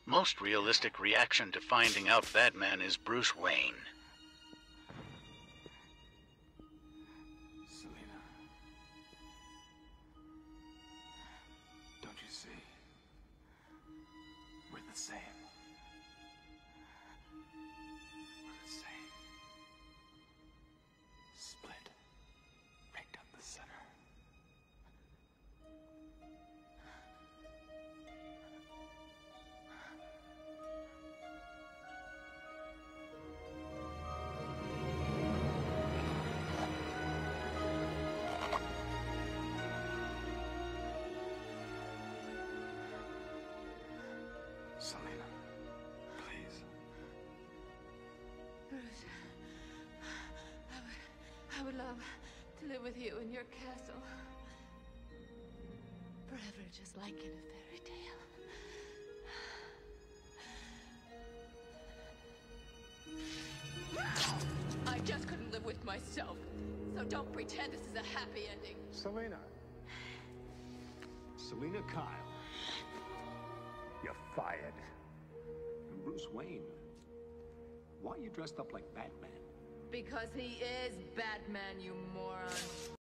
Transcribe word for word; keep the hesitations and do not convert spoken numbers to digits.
Most realistic reaction to finding out Batman is Bruce Wayne. Selina. Don't you see? We're the same. We're the same. Split. Right down the center. Selina, please. Bruce, I would, I would love to live with you in your castle. Forever, just like in a fairy tale. I just couldn't live with myself, so don't pretend this is a happy ending. Selina. Selina Kyle. You're fired. And Bruce Wayne, why are you dressed up like Batman? Because he is Batman, you moron.